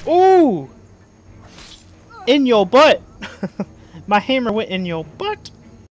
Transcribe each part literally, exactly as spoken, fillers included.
Ooh! In your butt! My hammer went in your butt!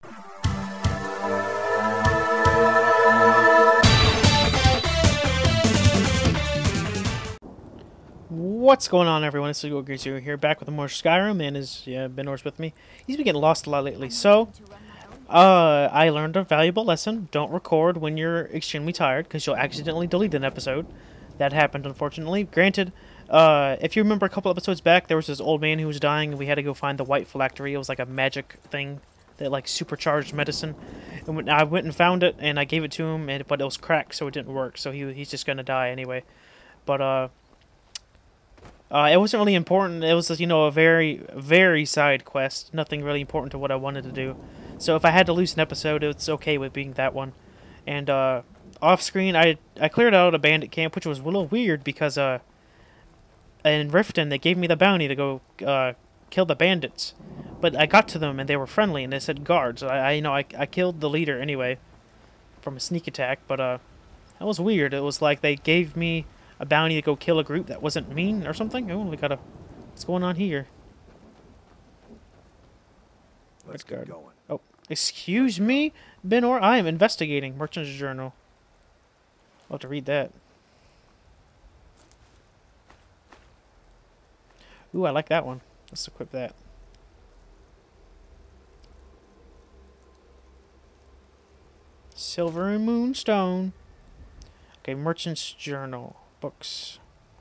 What's going on, everyone? It's LegoGreaser here, back with more Skyrim, and as yeah, Benor's with me. He's been getting lost a lot lately, so uh, I learned a valuable lesson. Don't record when you're extremely tired, because you'll accidentally delete an episode. That happened, unfortunately. Granted, uh, if you remember a couple episodes back, there was this old man who was dying, and we had to go find the White Phylactery. It was like a magic thing that like supercharged medicine. And when I went and found it, and I gave it to him, and but it was cracked, so it didn't work. So he he's just gonna die anyway. But uh. Uh, it wasn't really important. It was, you know, a very, very side quest. Nothing really important to what I wanted to do. So if I had to lose an episode, it's okay with being that one. And uh, off screen, I I cleared out a bandit camp, which was a little weird because uh, in Riften they gave me the bounty to go uh, kill the bandits, but I got to them and they were friendly and they said guards. I, I you know I I killed the leader anyway from a sneak attack, but uh, that was weird. It was like they gave me a bounty to go kill a group that wasn't mean or something. Oh, we got a... What's going on here? Let's get going. Oh, excuse me, Benor. I am investigating Merchant's Journal. I'll have to read that. Ooh, I like that one. Let's equip that. Silver and Moonstone. Okay, Merchant's Journal. Books.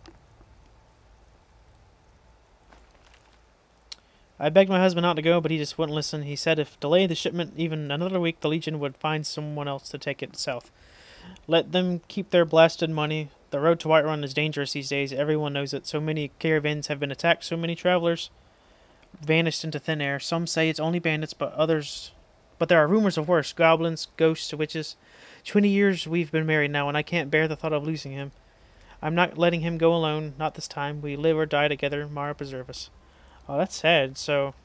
I begged my husband not to go, but he just wouldn't listen. He said if delayed the shipment even another week, the Legion would find someone else to take it south. Let them keep their blasted money. The road to Whiterun is dangerous these days. Everyone knows it. So many caravans have been attacked. So many travelers vanished into thin air. Some say it's only bandits, but others... But there are rumors of worse. Goblins, ghosts, witches. Twenty years we've been married now, and I can't bear the thought of losing him. I'm not letting him go alone, not this time. We live or die together. Mara preserve us. Oh, that's sad. So,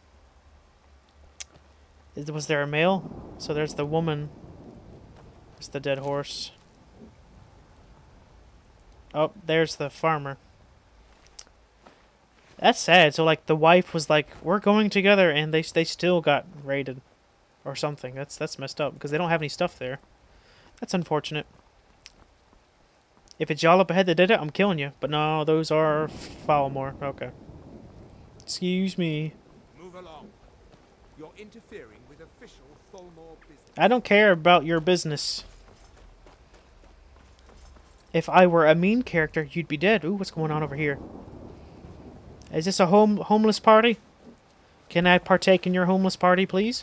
was there a male? So there's the woman. There's the dead horse. Oh, there's the farmer. That's sad. So, like, the wife was like, we're going together, and they they still got raided. Or something. That's, that's messed up, because they don't have any stuff there. That's unfortunate. If it's y'all up ahead that did it, I'm killing you. But no, those are Foulmore. Okay. Excuse me. Move along. You're interfering with official Foulmore business. I don't care about your business. If I were a mean character, you'd be dead. Ooh, what's going on over here? Is this a home homeless party? Can I partake in your homeless party, please?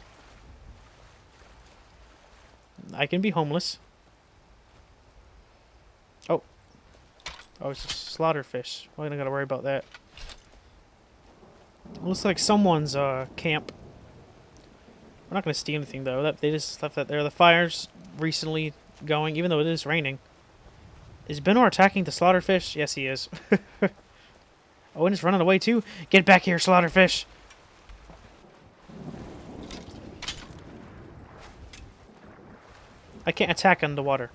I can be homeless. Oh. Oh, it's a slaughterfish. Well, I don't gotta worry about that. It looks like someone's uh, camp. We're not gonna steal anything, though. That They just left that there. The fire's recently going, even though it is raining. Is Benor attacking the slaughterfish? Yes, he is. Oh, and it's running away, too. Get back here, slaughterfish! I can't attack underwater.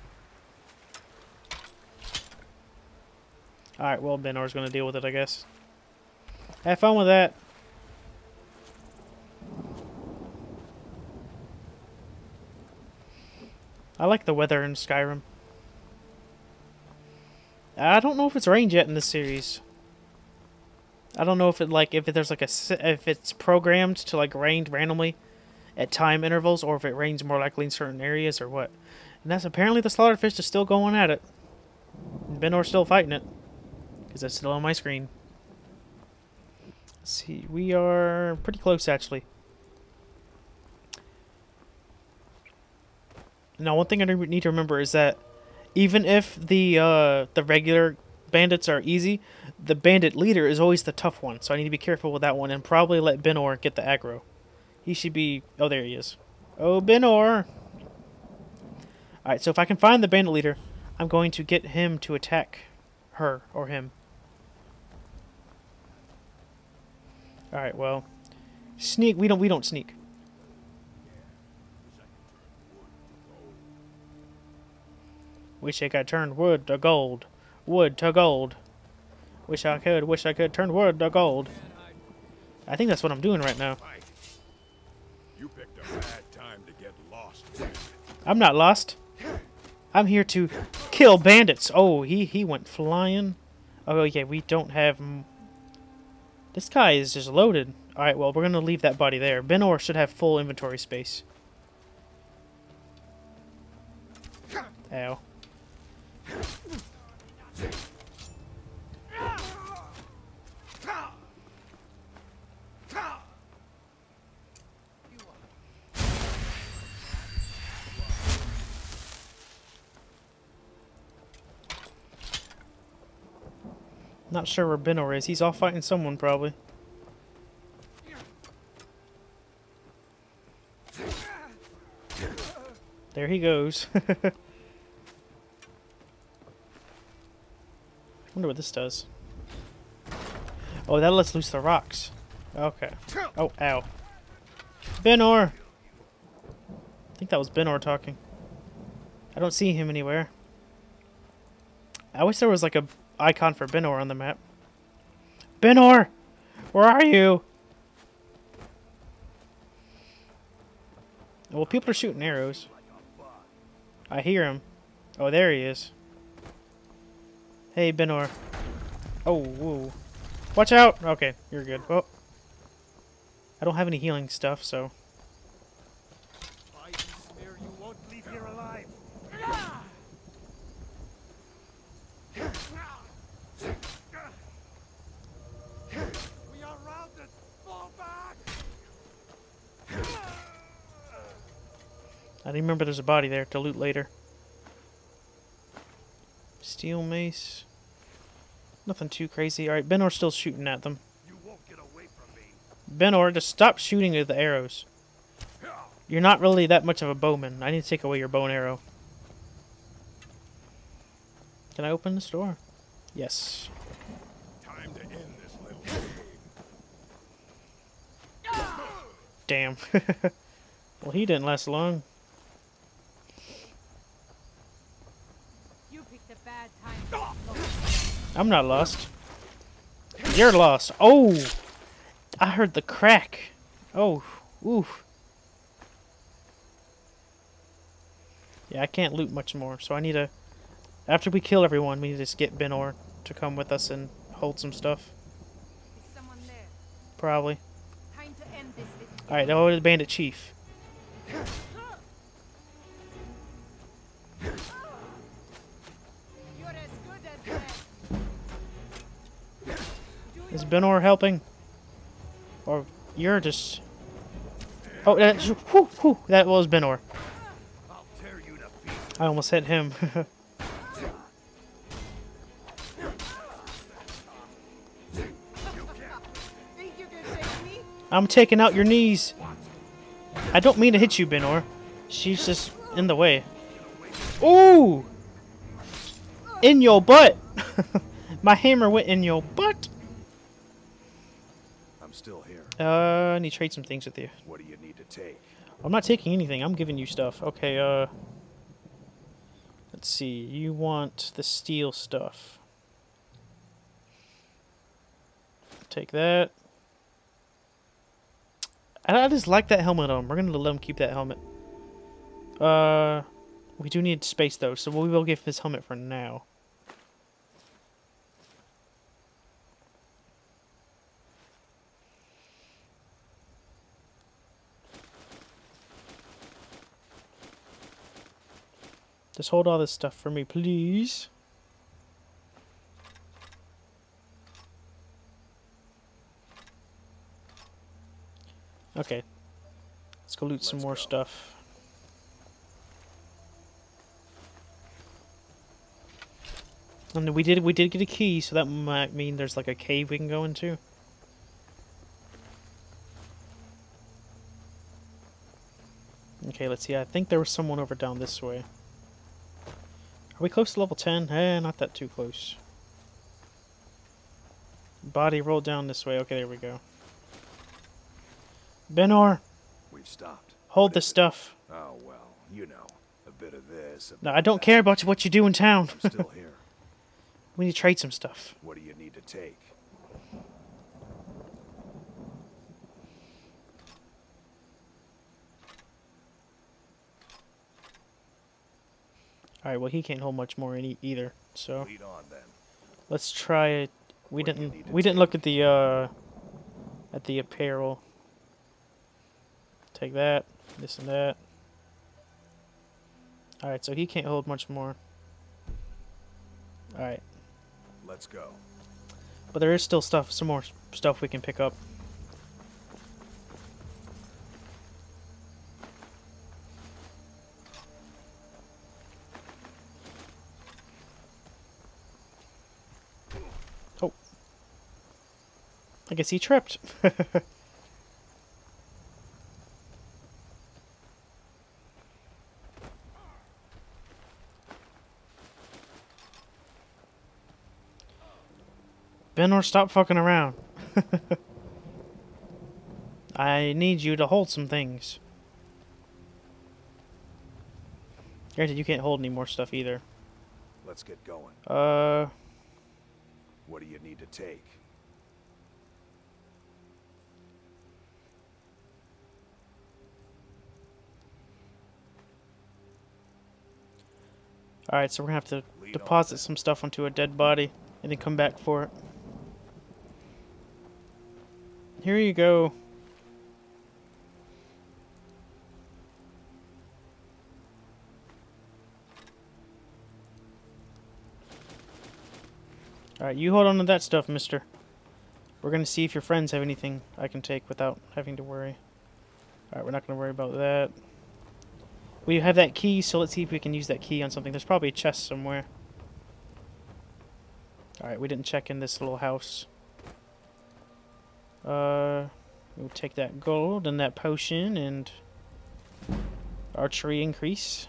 Alright, well, Benor's gonna deal with it, I guess. Have fun with that. I like the weather in Skyrim. I don't know if it's rained yet in this series. I don't know if it like if it, there's like a if it's programmed to like rain randomly at time intervals, or if it rains more likely in certain areas, or what. And that's apparently the slaughterfish is still going at it. And Benor's still fighting it. Because that's still on my screen. Let's see, we are pretty close, actually. Now, one thing I need to remember is that even if the, uh, the regular bandits are easy, the bandit leader is always the tough one. So I need to be careful with that one, and probably let Benor get the aggro. He should be... Oh, there he is. Oh, Benor! Alright, so if I can find the bandit leader, I'm going to get him to attack her or him. Alright, well... Sneak... We don't, we don't sneak. Wish I could turn wood to gold. Wood to gold. Wish I could, wish I could turn wood to gold. I think that's what I'm doing right now. You picked a bad time to get lost. I'm not lost. I'm here to kill bandits. Oh, he, he went flying. Oh, yeah, we don't have... M this guy is just loaded. Alright, well, we're going to leave that body there. Benor should have full inventory space. Ow. Not sure where Benor is. He's off fighting someone, probably. There he goes. Wonder what this does. Oh, that lets loose the rocks. Okay. Oh, ow. Benor! I think that was Benor talking. I don't see him anywhere. I wish there was like a icon for Benor on the map. Benor! Where are you? Well, people are shooting arrows. I hear him. Oh, there he is. Hey, Benor. Oh, whoa. Watch out! Okay, you're good. Well, I don't have any healing stuff, so... I swear you won't leave here alive. We are rounded. Fall back. I remember there's a body there to loot later. Steel mace. Nothing too crazy. Alright, Benor's still shooting at them. You won't get away from me. Benor, just stop shooting with the arrows. You're not really that much of a bowman. I need to take away your bow and arrow. Can I open this door? Yes. Time to end this little game. Damn. Well, he didn't last long. You picked a bad time. I'm not lost. You're lost. Oh! I heard the crack. Oh. Ooh. Yeah, I can't loot much more, so I need to... After we kill everyone, we need to just get Benor to come with us and hold some stuff. Is someone there? Probably. Time to end this. little- Alright, now the bandit chief. You're as good as dead. Is Benor helping? Or you're just... Oh, that, whew, whew, that was Benor. I'll tear you to pieces. I almost hit him. Think you can save me? I'm taking out your knees. I don't mean to hit you, Benor. She's just in the way. Ooh! In your butt! My hammer went in your butt! I'm still here. Uh, I need to trade some things with you. What do you need to take? I'm not taking anything. I'm giving you stuff. Okay, uh... let's see. You want the steel stuff. Take that. I I just like that helmet on. We're gonna let him keep that helmet. Uh, we do need space though, so we will give this helmet for now. Just hold all this stuff for me, please. Okay. Let's go loot some Let's more go. stuff. And we did we did get a key, so that might mean there's like a cave we can go into. Okay, let's see. I think there was someone over down this way. Are we close to level ten? Eh, not that too close. Body rolled down this way. Okay, there we go. Benor, We've stopped. hold What the is it? stuff. Oh, well, you know. A bit of this. A No, bit I of don't that. care about what you do in town. I'm still here. We need to trade some stuff. What do you need to take? Alright, well he can't hold much more in e either, so Lead on then. let's try it. We What do you didn't need to we didn't take? look at the uh at the apparel. Take that, this and that. Alright, so he can't hold much more. Alright. Let's go. But there is still stuff, some more stuff we can pick up. Oh. I guess he tripped. Benor, stop fucking around. I need you to hold some things. Granted, you can't hold any more stuff either. Let's get going. Uh, What do you need to take? alright, so we're gonna have to Lead on deposit then. some stuff onto a dead body and then come back for it. Here you go. Alright, you hold on to that stuff, mister. We're gonna see if your friends have anything I can take without having to worry. Alright, we're not gonna worry about that. We have that key, so let's see if we can use that key on something. There's probably a chest somewhere. Alright, we didn't check in this little house. Uh, we'll take that gold and that potion and archery increase.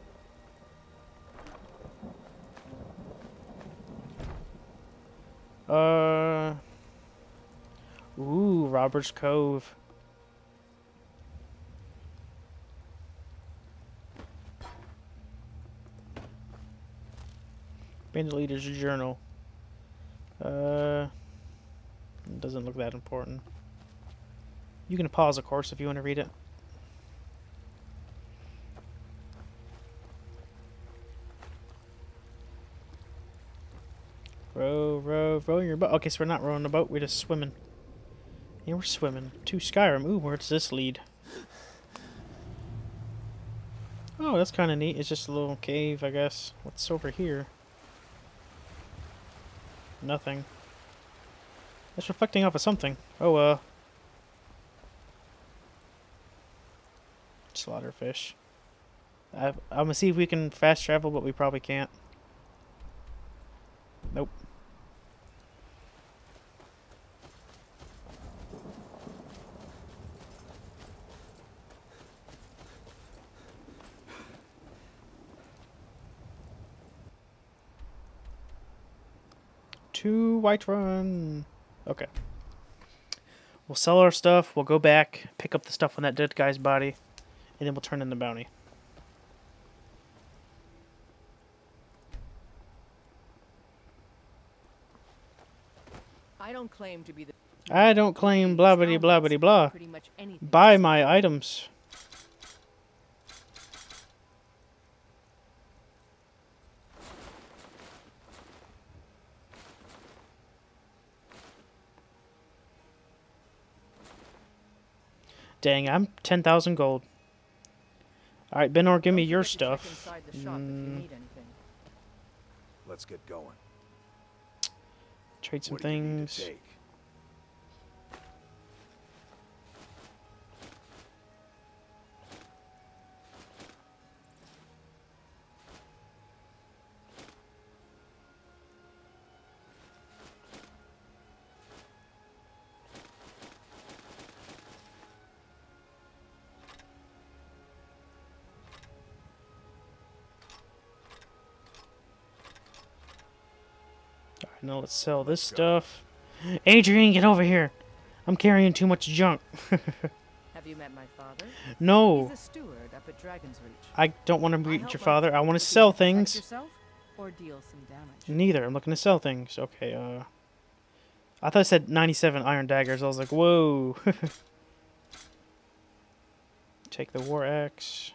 Uh, ooh, Robert's Cove. Bandit Leader's Journal. Uh, it doesn't look that important. You can pause, of course, if you want to read it. Row, row, row your boat. Okay, so we're not rowing the boat, we're just swimming. Yeah, we're swimming. To Skyrim. Ooh, where does this lead? Oh, that's kind of neat. It's just a little cave, I guess. What's over here? Nothing. That's reflecting off of something. Oh, uh. Slaughterfish. I, I'm gonna see if we can fast travel, but we probably can't. Nope. To Whiterun. Okay. We'll sell our stuff, we'll go back, pick up the stuff on that dead guy's body, and then we'll turn in the bounty. I don't claim to be the I don't claim blah blah blah blah blah. pretty much anything. Buy my items. Dang, I'm ten thousand gold. Alright, Benor, give me Don't your forget to check stuff. inside the shop if you Mm, need anything. Let's get going. trade some What do you need to things. take? Alright, now let's sell this Let's go. stuff. Adrian, get over here. I'm carrying too much junk. Have you met my father? No, He's a steward up at Dragon's Reach. I don't want to I meet help your my father. I want to people sell protect things. yourself or deal some damage? Neither. I'm looking to sell things. Okay, uh... I thought it said ninety-seven iron daggers. I was like, whoa. Take the war axe.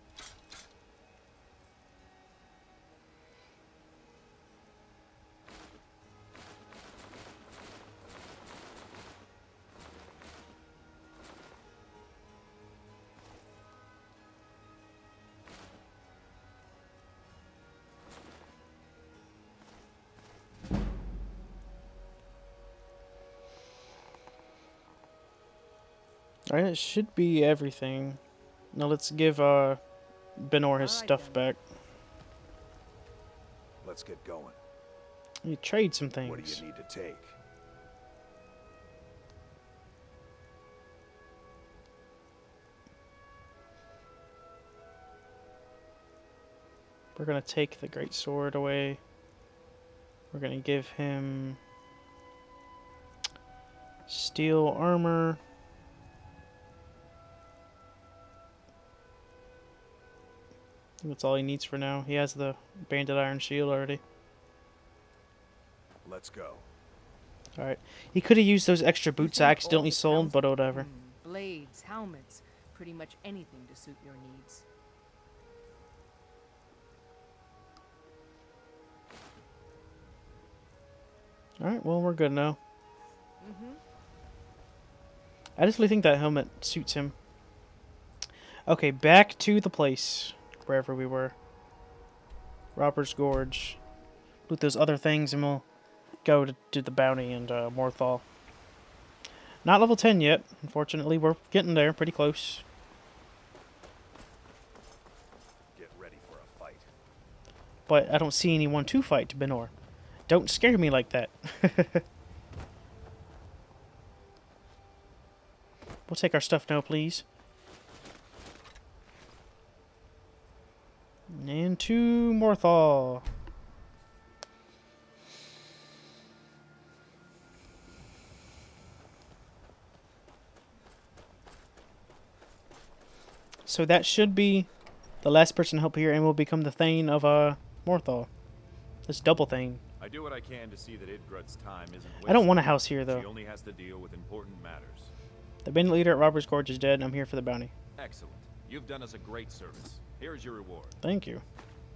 Alright, it should be everything. Now let's give uh, Benor his Alright stuff then. back. Let's get going. You trade some What do things. you need to take? We're gonna take the great sword away. We're gonna give him steel armor. That's all he needs for now. He has the banded iron shield already. Let's go. Alright. He could have used those extra You boots I think accidentally all the sold, but townspeople- whatever. Hmm, blades, helmets, pretty much anything to suit your needs. Alright, well, we're good now. Mm-hmm. I just really think that helmet suits him. Okay, back to the place. Wherever we were. Robbers Gorge. Loot those other things and we'll go to do the bounty and uh, Morthal. Not level ten yet. Unfortunately, we're getting there. Pretty close. Get ready for a fight. But I don't see anyone to fight, Benor. Don't scare me like that. We'll take our stuff now, please. And to Morthal. So that should be the last person to help here and will become the Thane of uh, Morthal. This double Thane. I do what I can to see that Idgrud's time isn't wasted. I don't want a house here, She though. only has to deal with important matters. The bandit leader at Robbers Gorge is dead, and I'm here for the bounty. Excellent. You've done us a great service. Here is your reward. Thank you.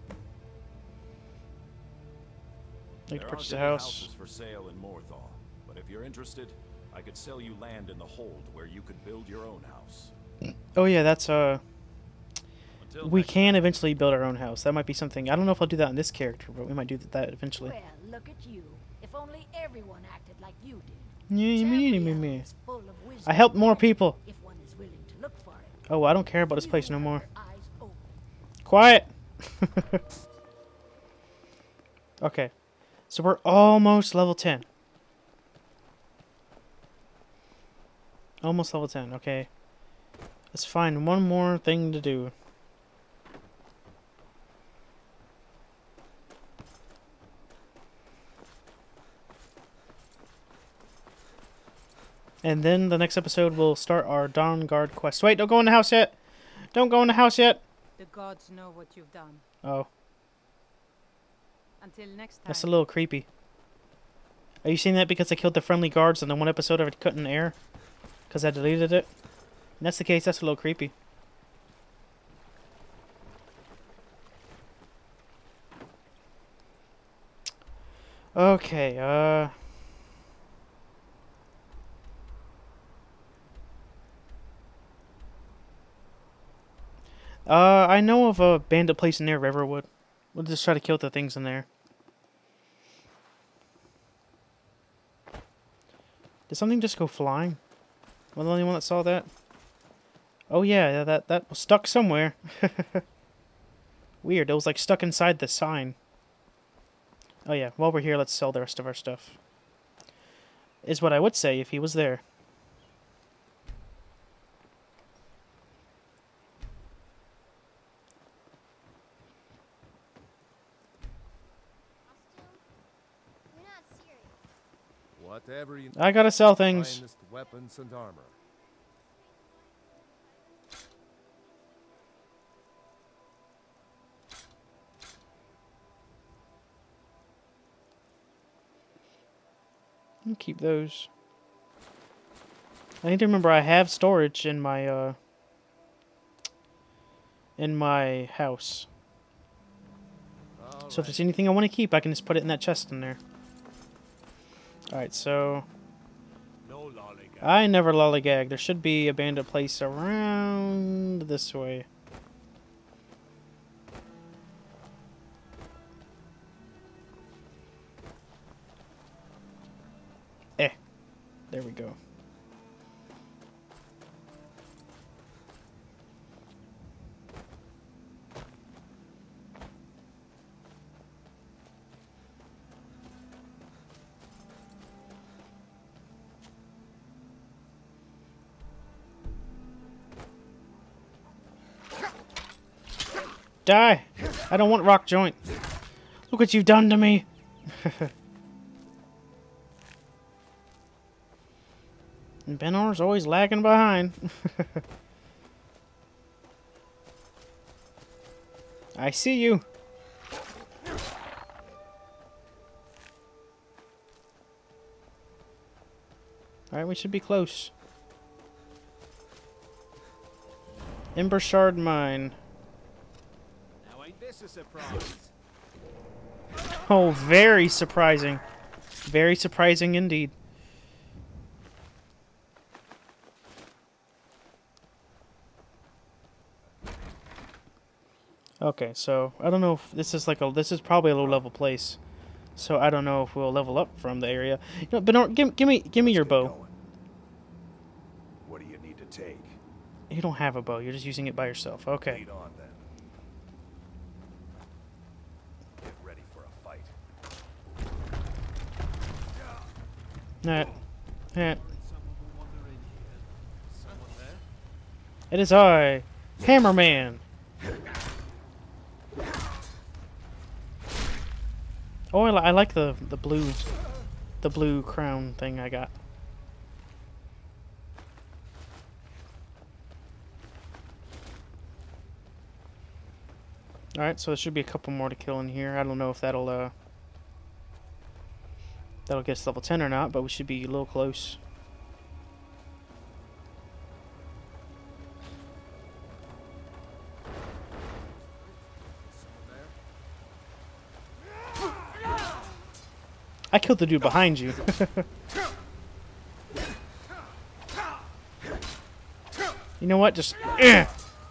Like to There purchase a aren't any house. houses for sale in Morthal, but if you're interested, I could sell you land in the Hold where you could build your own house. Oh yeah, that's uh. Until We next can eventually build our own house. That might be something. I don't know if I'll do that in this character, but we might do that eventually. Well, look at you. If only everyone acted like you did. Yeah, me, me, me, Tamriel me. is full of wisdom I helped more and people. If one is willing to look for it. Oh, I don't care about this place You no more. have your eyes open. Quiet. Okay, so we're almost level ten. Almost level ten. Okay, let's find one more thing to do. And then the next episode we'll start our Dawnguard quest. Wait, don't go in the house yet. Don't go in the house yet. The gods know what you've done. Oh, Until next time. that's a little creepy. Are you seeing that because I killed the friendly guards in the one episode I couldn't air? Because I deleted it? If that's the case, that's a little creepy. Okay, uh... Uh, I know of a bandit place near Riverwood. We'll just try to kill the things in there. Did something just go flying? Am I the only one that saw that? Oh yeah, that that was stuck somewhere. Weird, it was like stuck inside the sign. Oh yeah, while we're here, let's sell the rest of our stuff. Is what I would say if he was there. You're not serious. Whatever you I gotta sell things. finest weapons and armor. I'll keep those. I need to remember I have storage in my uh in my house. So if there's anything I want to keep, I can just put it in that chest in there. Alright, so No lollygag. I never lollygag. There should be a bandit place around this way. Eh. There we go. Die! I don't want rock joint. Look what you've done to me. And Benor's always lagging behind. I see you. Alright, we should be close. Ember Shard Mine. Now ain't this a surprise? Oh, very surprising. Very surprising indeed. Okay, so I don't know if this is like a this is probably a low level place. So I don't know if we'll level up from the area. You know, but give give me give me your Let's get bow. going. What do you need to take? You don't have a bow. You're just using it by yourself. Okay. Lead on then. Get ready for a fight. That. That. Someone will wander in here. Someone there? It is I, Hammerman. Oh, I, li I like the the blue, the blue crown thing I got. All right, so there should be a couple more to kill in here. I don't know if that'll uh that'll get us level ten or not, but we should be a little close. I killed the dude behind you. You know what? Just. Eh.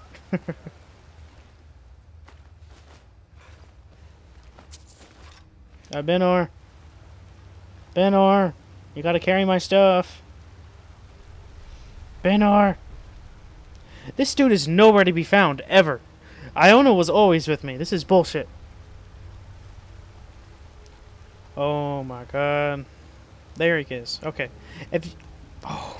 uh, Benor. Benor. You gotta carry my stuff. Benor. This dude is nowhere to be found, ever. Iona was always with me. This is bullshit. Oh my god. There he is. Okay. If you, oh.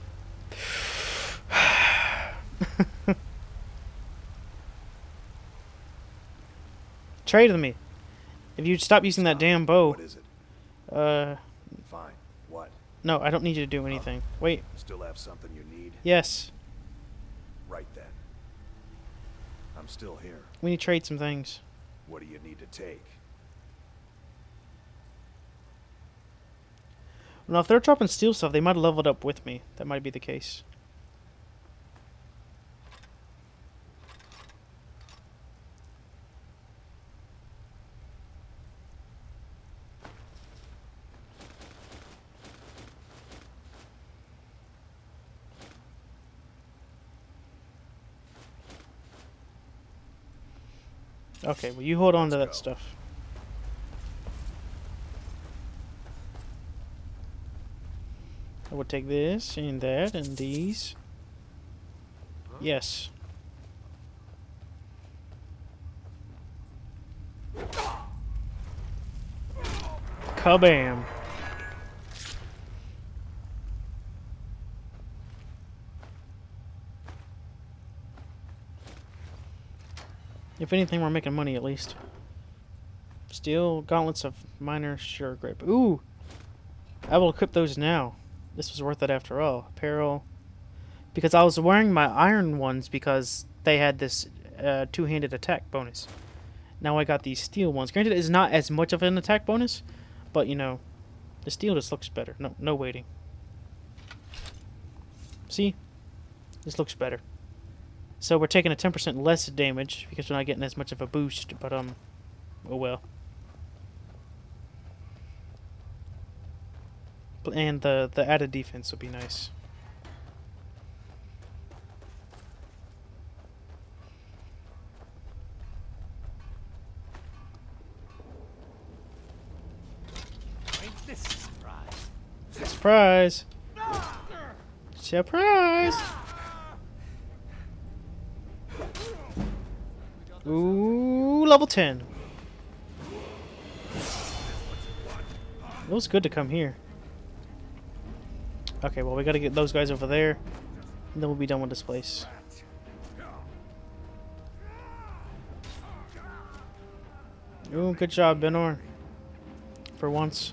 Trade with me. If you'd stop using that damn bow. What is it? Uh Fine. What? no, I don't need you to do anything. Wait. Still have something you need? Yes. Right then. I'm still here. We need to trade some things. What do you need to take? Now, if they're dropping steel stuff, they might have leveled up with me. That might be the case. Okay, well, you hold on to that Let's go. stuff. I will take this and that and these. Yes. Kabam. If anything, we're making money at least. Steel gauntlets of minor sure grip. Ooh! I will equip those now. This was worth it after all. Apparel. Because I was wearing my iron ones because they had this uh, two-handed attack bonus. Now I got these steel ones. Granted, it's not as much of an attack bonus, but you know, The steel just looks better. No, no waiting. See? This looks better. So we're taking a ten percent less damage because we're not getting as much of a boost, but um, oh well. And the, the added defense will be nice. Ain't this a surprise? Surprise! Surprise! Ooh, level ten. It was good to come here. Okay, well, we gotta get those guys over there, and then we'll be done with this place. Ooh, good job, Benor. For once.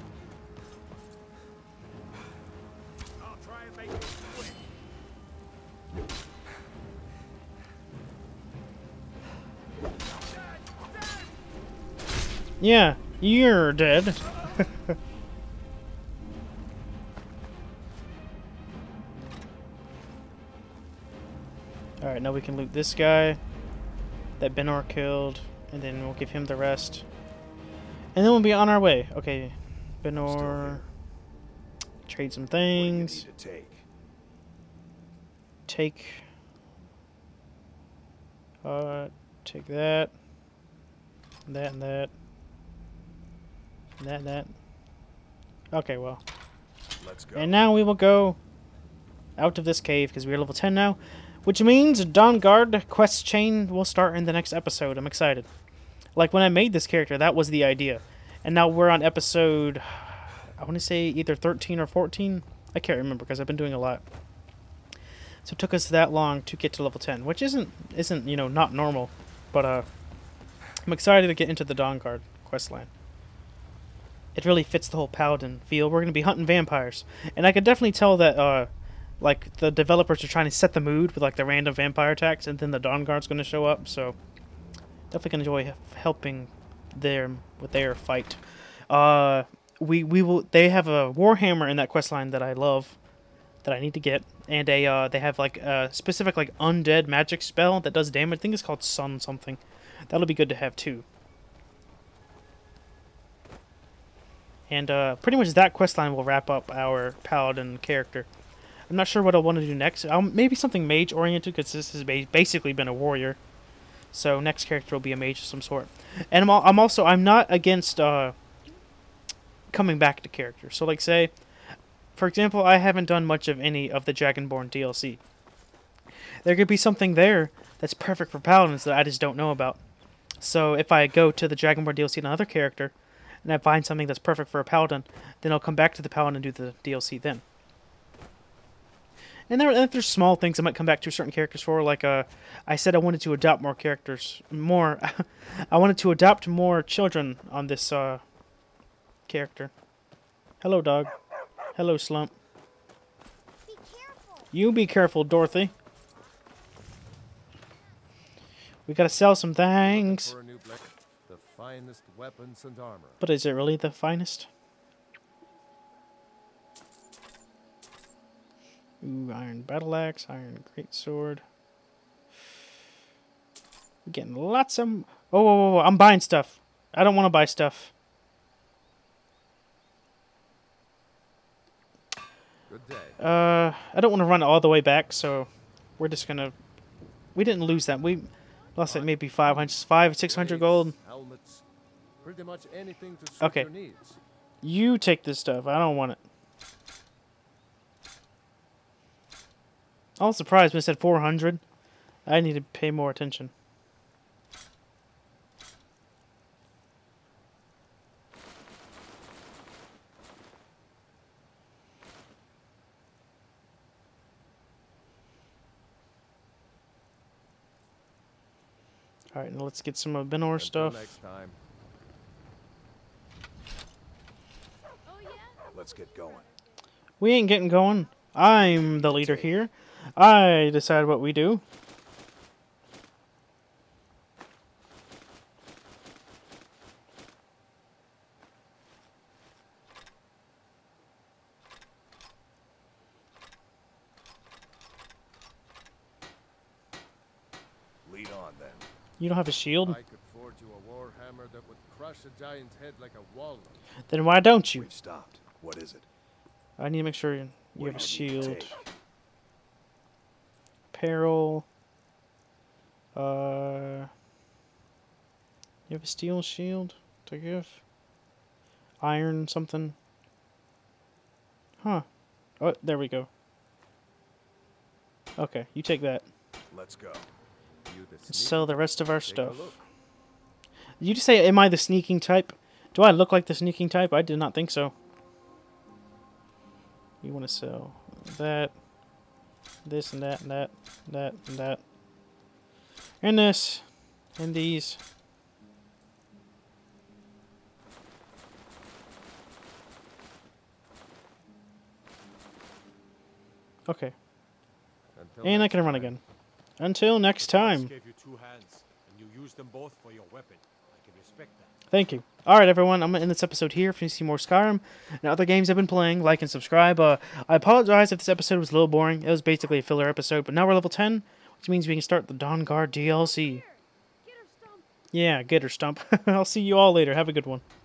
I'll try and make it quick. Yeah, you're dead. Alright, now we can loot this guy that Benor killed, and then we'll give him the rest. And then we'll be on our way. Okay, Benor. Trade some What do you things. need to take? Take. Uh, take that. That and that. And that and that. Okay, well. Let's go. And now we will go out of this cave because we're level ten now. Which means Dawnguard quest chain will start in the next episode. I'm excited. Like when I made this character, that was the idea. And now we're on episode, I want to say either thirteen or fourteen. I can't remember because I've been doing a lot. So it took us that long to get to level ten, which isn't, isn't you know, not normal. But uh, I'm excited to get into the Dawnguard questline. It really fits the whole Paladin feel. We're going to be hunting vampires. And I could definitely tell that, uh, like, the developers are trying to set the mood with, like, the random vampire attacks, and then the Dawnguard's going to show up, so definitely going to enjoy helping them with their fight. Uh, we, we will, they have a Warhammer in that questline that I love, that I need to get, and a, uh, they have, like, a specific, like, undead magic spell that does damage. I think it's called Sun something. That'll be good to have, too. And uh, pretty much that questline will wrap up our Paladin character. I'm not sure what I want to do next. I'll, maybe something mage-oriented, because this has ba basically been a warrior. So next character will be a mage of some sort. And I'm, al I'm also, I'm not against uh, coming back to characters. So like say, for example, I haven't done much of any of the Dragonborn D L C. There could be something there that's perfect for Paladins that I just don't know about. So if I go to the Dragonborn D L C and another character, and I find something that's perfect for a Paladin, then I'll come back to the Paladin and do the D L C then. And there, if there's small things I might come back to certain characters for, like uh, I said I wanted to adopt more characters, more, I wanted to adopt more children on this uh, character. Hello, dog. Hello, Slump. Be careful. You be careful, Dorothy. We gotta sell some things. For a new blade, the finest weapons and armor. But is it really the finest? Ooh, iron battle axe, iron greatsword. We're getting lots of. Oh, whoa, whoa, whoa! I'm buying stuff. I don't want to buy stuff. Good day. Uh, I don't want to run all the way back, so we're just gonna. We didn't lose that. We lost like maybe five hundred, five, six hundred gold. Helmets, pretty much anything to suit Okay. your needs. You take this stuff. I don't want it. I was surprised when it said four hundred. I need to pay more attention. Alright, now let's get some of Benor Until stuff. next time. Oh yeah. Let's get going. We ain't getting going. I'm the leader here. I decide what we do. Lead on then. You don't have a shield? I could forge you a war hammer that would crush a giant's head like a walnut. Then why don't you? We've stopped. What is it? I need to make sure you What have a do you need to shield. take? Peril. Uh, you have a steel shield to give? Iron something? Huh. Oh, there we go. Okay, you take that. Let's go. You the And sneaky sell the rest of our Take a stuff. look. Did you just say, am I the sneaking type? Do I look like the sneaking type? I did not think so. You want to sell that, this and that and that, and that and that. And this, and these. Okay. Until And I next can run time. again. Until next time. Gave you two hands, and you used them both for your weapon. I can respect that. Thank you. Alright, everyone. I'm going to end this episode here. If you see more Skyrim and other games I've been playing, like and subscribe. Uh, I apologize if this episode was a little boring. It was basically a filler episode. But now we're level ten, which means we can start the Dawnguard D L C. Get her, Stump. Yeah, get her, Stump. I'll see you all later. Have a good one.